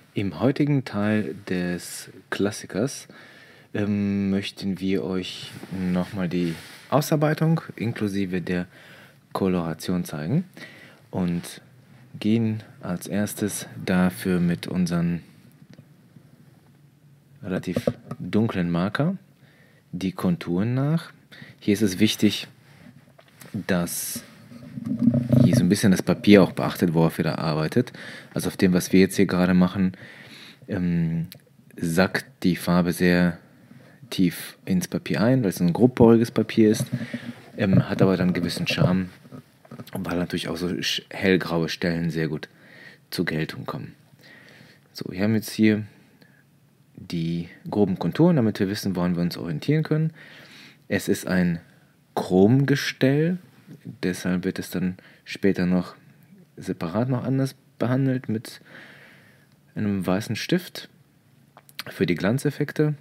Im heutigen Teil des Klassikers möchten wir euch nochmal die Ausarbeitung inklusive der Koloration zeigen und gehen als erstes dafür mit unseren relativ dunklen Marker die Konturen nach. Hier ist es wichtig, dass hier so ein bisschen das Papier auch beachtet, worauf ihr da arbeitet. Also auf dem, was wir jetzt hier gerade machen, sackt die Farbe sehr tief ins Papier ein, weil es ein grobporiges Papier ist, hat aber dann einen gewissen Charme, weil natürlich auch so hellgraue Stellen sehr gut zur Geltung kommen. So, wir haben jetzt hier die groben Konturen, damit wir wissen, woran wir uns orientieren können. Es ist ein Chromgestell, deshalb wird es dann später noch separat noch anders behandelt mit einem weißen Stift für die Glanzeffekte.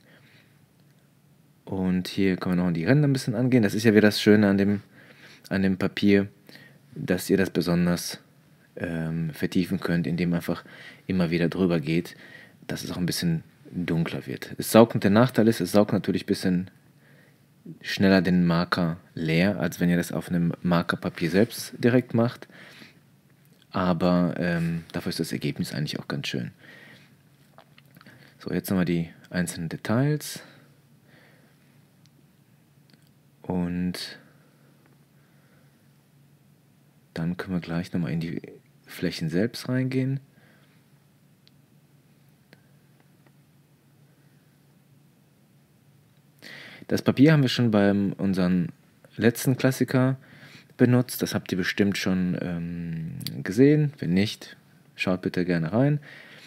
Und hier können wir noch die Ränder ein bisschen angehen. Das ist ja wieder das Schöne an dem Papier, dass ihr das besonders vertiefen könnt, indem einfach immer wieder drüber geht, dass es auch ein bisschen dunkler wird. Es saugt, und der Nachteil ist, es saugt natürlich ein bisschen schneller den Marker leer, als wenn ihr das auf einem Markerpapier selbst direkt macht. Aber dafür ist das Ergebnis eigentlich auch ganz schön. So, jetzt nochmal die einzelnen Details. Und dann können wir gleich nochmal in die Flächen selbst reingehen. Das Papier haben wir schon bei unserem letzten Klassiker benutzt. Das habt ihr bestimmt schon gesehen. Wenn nicht, schaut bitte gerne rein.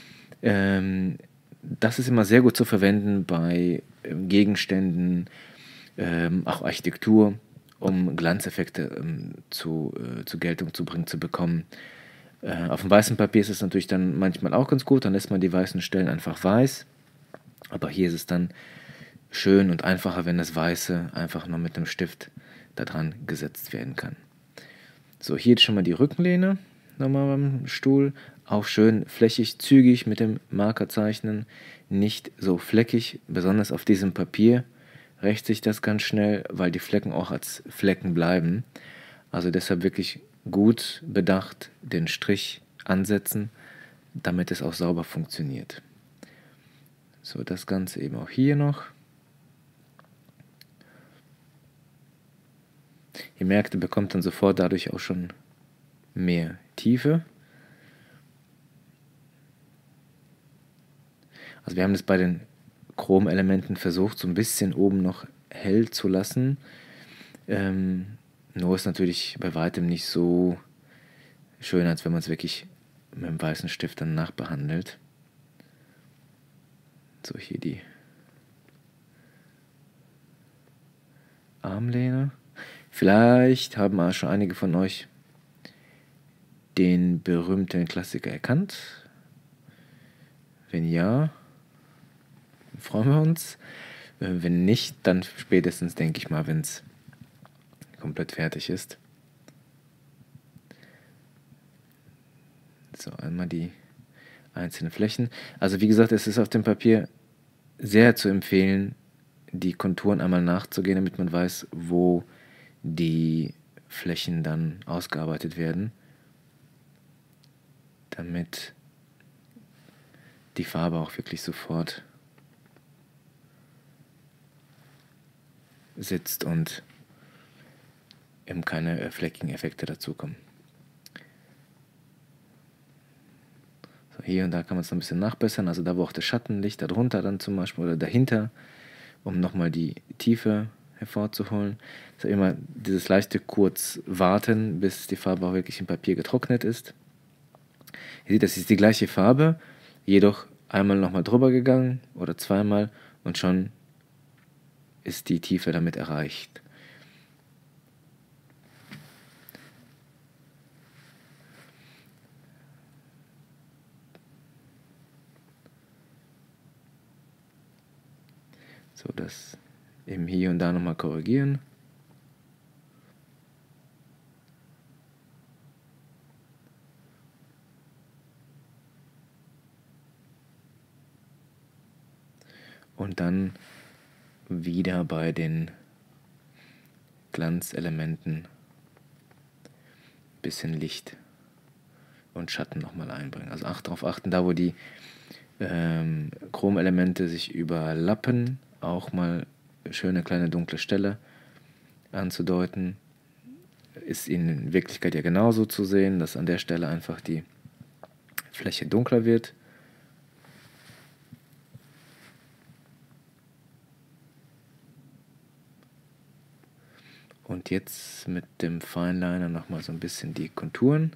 Das ist immer sehr gut zu verwenden bei Gegenständen, auch Architektur, um Glanzeffekte zur Geltung zu bringen, zu bekommen. Auf dem weißen Papier ist es natürlich dann manchmal auch ganz gut, dann lässt man die weißen Stellen einfach weiß. Aber hier ist es dann schön und einfacher, wenn das Weiße einfach nur mit einem Stift da dran gesetzt werden kann. So, hier jetzt schon mal die Rückenlehne, nochmal beim Stuhl. Auch schön flächig, zügig mit dem Marker zeichnen, nicht so fleckig, besonders auf diesem Papier rächt sich das ganz schnell, weil die Flecken auch als Flecken bleiben. Also deshalb wirklich gut bedacht den Strich ansetzen, damit es auch sauber funktioniert. So, das Ganze eben auch hier noch. Ihr merkt, ihr bekommt dann sofort dadurch auch schon mehr Tiefe. Also wir haben das bei den Chromelementen versucht, so ein bisschen oben noch hell zu lassen. Nur ist natürlich bei weitem nicht so schön, als wenn man es wirklich mit dem weißen Stift dann nachbehandelt. So, hier die Armlehne. Vielleicht haben auch schon einige von euch den berühmten Klassiker erkannt. Wenn ja, freuen wir uns. Wenn nicht, dann spätestens, denke ich mal, wenn es komplett fertig ist. So, einmal die einzelnen Flächen. Also wie gesagt, es ist auf dem Papier sehr zu empfehlen, die Konturen einmal nachzugehen, damit man weiß, wo die Flächen dann ausgearbeitet werden, damit die Farbe auch wirklich sofort sitzt und eben keine fleckigen Effekte dazukommen. So, hier und da kann man es noch ein bisschen nachbessern, also da wo auch das Schattenlicht, darunter dann zum Beispiel oder dahinter, um nochmal die Tiefe hervorzuholen. Also immer dieses leichte kurz warten, bis die Farbe auch wirklich im Papier getrocknet ist. Ihr seht, das ist die gleiche Farbe, jedoch einmal nochmal drüber gegangen oder zweimal und schon ist die Tiefe damit erreicht. So, das eben hier und da nochmal korrigieren. und dann wieder bei den Glanzelementen ein bisschen Licht und Schatten nochmal einbringen. Also darauf achten, da wo die Chromelemente sich überlappen, auch mal schöne kleine dunkle Stelle anzudeuten. Ist in Wirklichkeit ja genauso zu sehen, dass an der Stelle einfach die Fläche dunkler wird. Und jetzt mit dem Fineliner nochmal so ein bisschen die Konturen.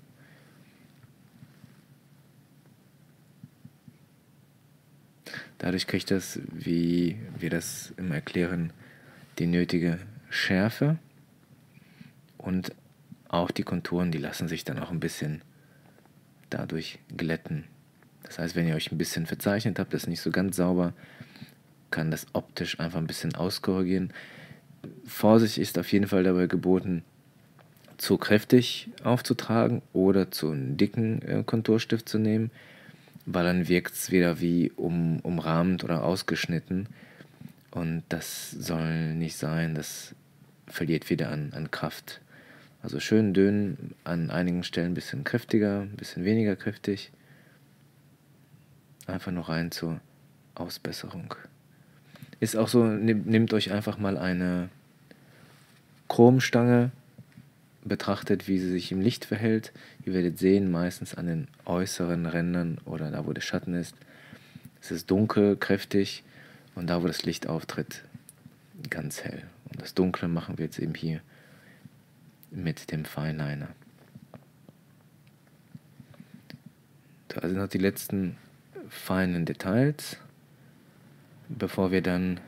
Dadurch kriegt das, wie wir das immer erklären, die nötige Schärfe. Und auch die Konturen, die lassen sich dann auch ein bisschen dadurch glätten. Das heißt, wenn ihr euch ein bisschen verzeichnet habt, das ist nicht so ganz sauber, kann das optisch einfach ein bisschen auskorrigieren. Vorsicht ist auf jeden Fall dabei geboten, zu kräftig aufzutragen oder zu einen dicken Konturstift zu nehmen, weil dann wirkt es wieder wie umrahmt oder ausgeschnitten und das soll nicht sein, das verliert wieder an Kraft. Also schön dünn, an einigen Stellen ein bisschen kräftiger, ein bisschen weniger kräftig. Einfach nur rein zur Ausbesserung. Ist auch so, nehmt euch einfach mal eine Chromstange, betrachtet, wie sie sich im Licht verhält. Ihr werdet sehen, meistens an den äußeren Rändern oder da, wo der Schatten ist, es ist dunkel, kräftig und da, wo das Licht auftritt, ganz hell. Und das Dunkle machen wir jetzt eben hier mit dem Fineliner. Da sind noch die letzten feinen Details, bevor wir dann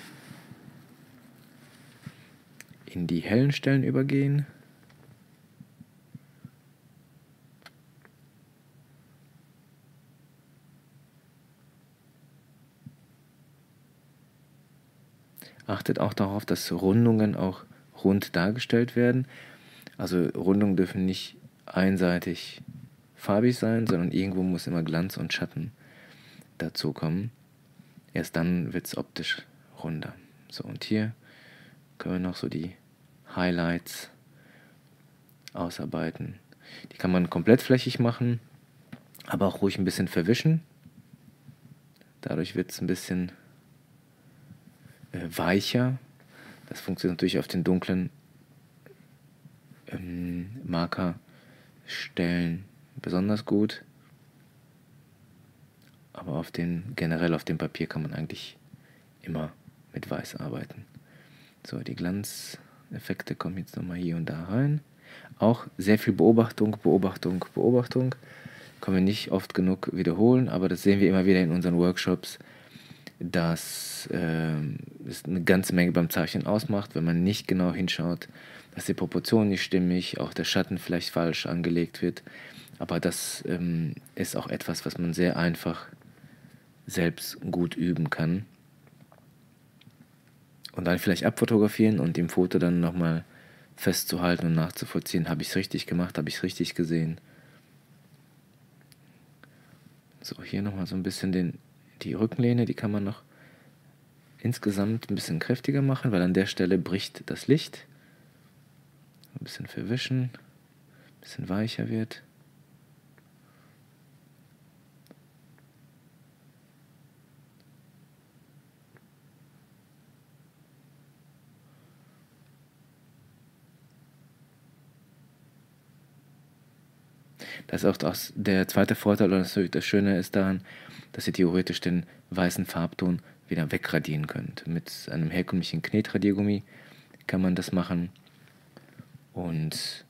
in die hellen Stellen übergehen. Achtet auch darauf, dass Rundungen auch rund dargestellt werden. Also Rundungen dürfen nicht einseitig farbig sein, sondern irgendwo muss immer Glanz und Schatten dazu kommen. Erst dann wird es optisch runder. So, und hier können wir noch so die Highlights ausarbeiten. Die kann man komplett flächig machen, aber auch ruhig ein bisschen verwischen. Dadurch wird es ein bisschen weicher. Das funktioniert natürlich auf den dunklen Markerstellen besonders gut. Aber generell auf dem Papier kann man eigentlich immer mit Weiß arbeiten. So, die Glanzeffekte kommen jetzt nochmal hier und da rein. Auch sehr viel Beobachtung, Beobachtung, Beobachtung. Können wir nicht oft genug wiederholen, aber das sehen wir immer wieder in unseren Workshops, dass es eine ganze Menge beim Zeichnen ausmacht, wenn man nicht genau hinschaut, dass die Proportion nicht stimmig, auch der Schatten vielleicht falsch angelegt wird. Aber das ist auch etwas, was man sehr einfach selbst gut üben kann. Und dann vielleicht abfotografieren und im Foto dann nochmal festzuhalten und nachzuvollziehen, habe ich es richtig gemacht, habe ich es richtig gesehen. So, hier nochmal so ein bisschen die Rückenlehne, die kann man noch insgesamt ein bisschen kräftiger machen, weil an der Stelle bricht das Licht. Ein bisschen verwischen, ein bisschen weicher wird. Das ist auch der zweite Vorteil, oder das Schöne ist daran, dass ihr theoretisch den weißen Farbton wieder wegradieren könnt. Mit einem herkömmlichen Knetradiergummi kann man das machen und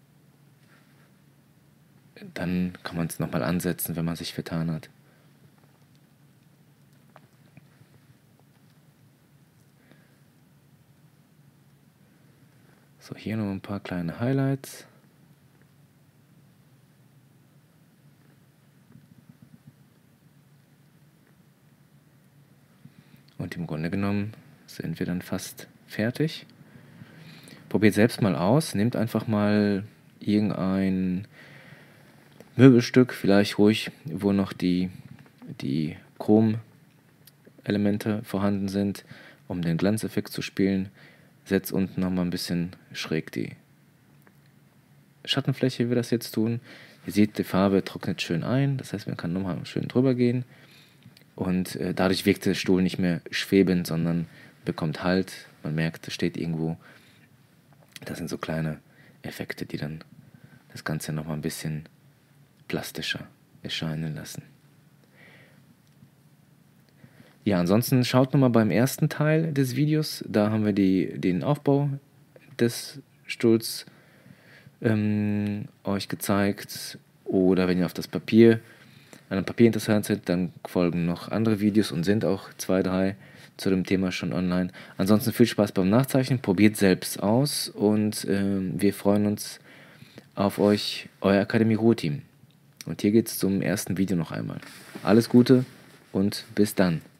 dann kann man es nochmal ansetzen, wenn man sich vertan hat. So, hier noch ein paar kleine Highlights. Und im Grunde genommen sind wir dann fast fertig. Probiert selbst mal aus, nehmt einfach mal irgendein Möbelstück, vielleicht ruhig, wo noch die Chrom Elemente vorhanden sind, um den Glanzeffekt zu spielen. Setz unten nochmal ein bisschen schräg die Schattenfläche, wie wir das jetzt tun. Ihr seht, die Farbe trocknet schön ein, das heißt, man kann nochmal schön drüber gehen. Und dadurch wirkt der Stuhl nicht mehr schwebend, sondern bekommt Halt. Man merkt, es steht irgendwo. Das sind so kleine Effekte, die dann das Ganze nochmal ein bisschen plastischer erscheinen lassen. Ja, ansonsten schaut nochmal beim ersten Teil des Videos. Da haben wir den Aufbau des Stuhls euch gezeigt. Oder wenn ihr auf das Papier, an dem Papier interessiert seid, dann folgen noch andere Videos und sind auch 2, 3 zu dem Thema schon online. Ansonsten viel Spaß beim Nachzeichnen, probiert selbst aus und wir freuen uns auf euch, euer Akademie Ruhr-Team. Und hier geht es zum ersten Video noch einmal. Alles Gute und bis dann.